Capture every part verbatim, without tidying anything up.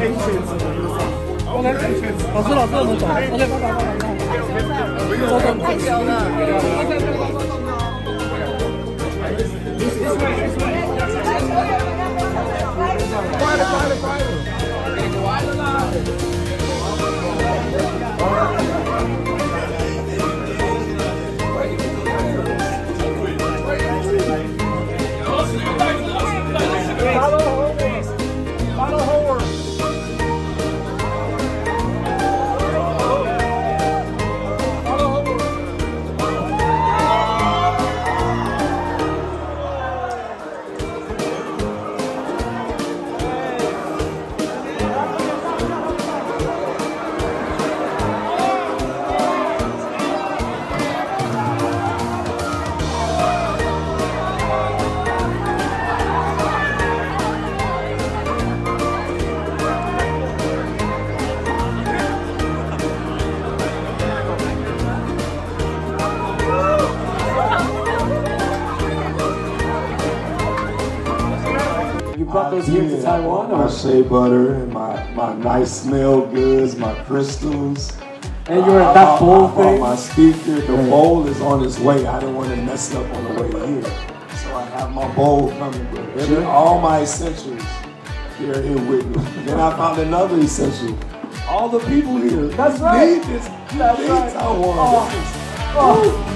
Patience 的路上。OK， 老师老师我们走。OK， 拜拜拜拜。走走。太久了。OK， 走走走走。This way, this way. 快了快了快了。完了啦。 Brought those here to Taiwan, or? My shea butter and my, my nice smell goods, my crystals. And you're at that bowl thing? My speaker, the yeah. bowl is on its way. I didn't want to mess it up on the way here. So I have my bowl coming with sure. all my essentials. They're here with me. Then I found another essential. All the people here. That's right. Need this. That's need right. Taiwan. Oh. This is, oh.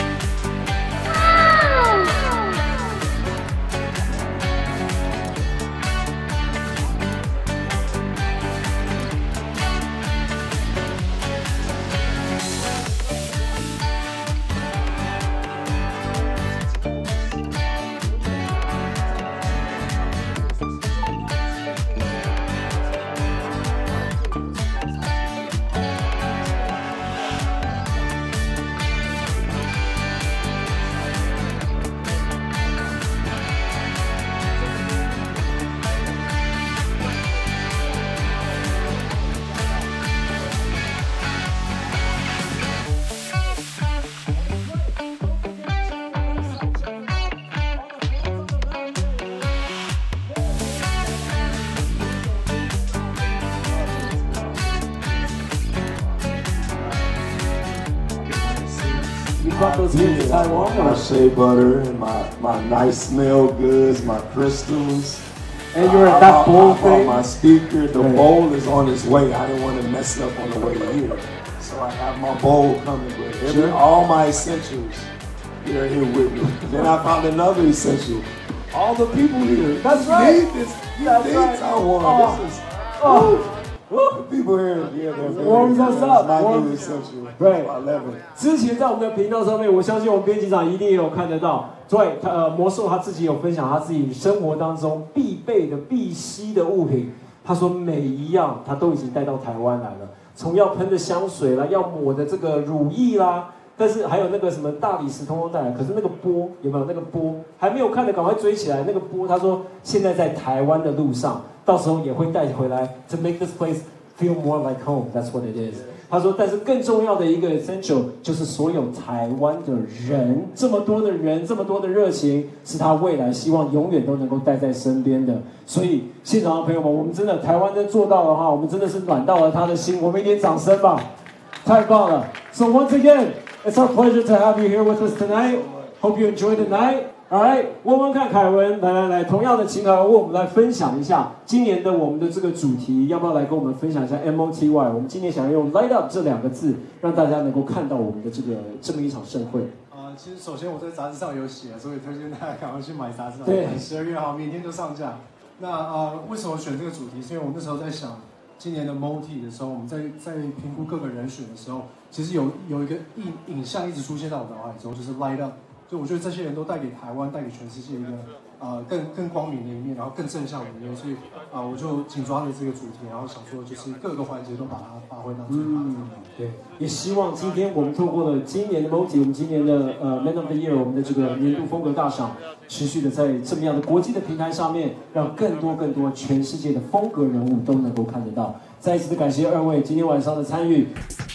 Brought those here to Taiwan, or? My shea butter and my, my nice smell goods, my crystals. And you're at that bowl thing? My speaker, the yeah. bowl is on its way. I didn't want to mess it up on the way here. So I have my bowl coming with it. Sure. All my essentials. They're here with me. Then I found another essential. All the people here. That's right. Need this. That's need right. Taiwan. Oh. This is. Oh. The people here, yeah, they're very warms us up. My Warm. new essential. Right. I love it. 之前在我们的频道上面，我相信我们编辑长一定也有看得到。对，他呃，魔兽他自己有分享他自己生活当中必备的、必吸的物品。他说每一样他都已经带到台湾来了，从要喷的香水啦，要抹的这个乳液啦，但是还有那个什么大理石通通带来。可是那个波有没有？那个波还没有看的，赶快追起来。那个波，他说现在在台湾的路上，到时候也会带回来 ，to make this place feel more like home. That's what it is. 他说，但是更重要的一个 essential 就是所有台湾的人，这么多的人，这么多的热情，是他未来希望永远都能够带在身边的。所以，现场的朋友们，我们真的台湾真做到的话，我们真的是暖到了他的心。我们一点掌声吧，太棒了 ！So once again, it's our pleasure to have you here with us tonight. Hope you enjoy the night. All right， 问问看凯文，来来来，同样的请凯文为我们来分享一下今年的我们的这个主题，要不要来跟我们分享一下 M O T Y？ 我们今年想要用 Light Up 这两个字，让大家能够看到我们的这个这么一场盛会。 呃，其实首先我在杂志上有写，所以推荐大家赶快去买杂志。 对， 十二月号明天就上架。那呃，为什么选这个主题？是因为我那时候在想今年的 M O T Y 的时候，我们在在评估各个人选的时候，其实有有一个影影像一直出现在我脑海中，就是 Light Up。就我觉得这些人都带给台湾、带给全世界一个呃更更光明的一面，然后更正向的一面，所以啊、呃，我就紧抓着这个主题，然后想说就是各个环节都把它发挥到最大。嗯， 对，也希望今天我们透过了今年的 M O T Y， 我们今年的呃 Man of the Year， 我们的这个年度风格大赏，持续的在这么样的国际的平台上面，让更多更多全世界的风格人物都能够看得到。再一次的感谢二位今天晚上的参与。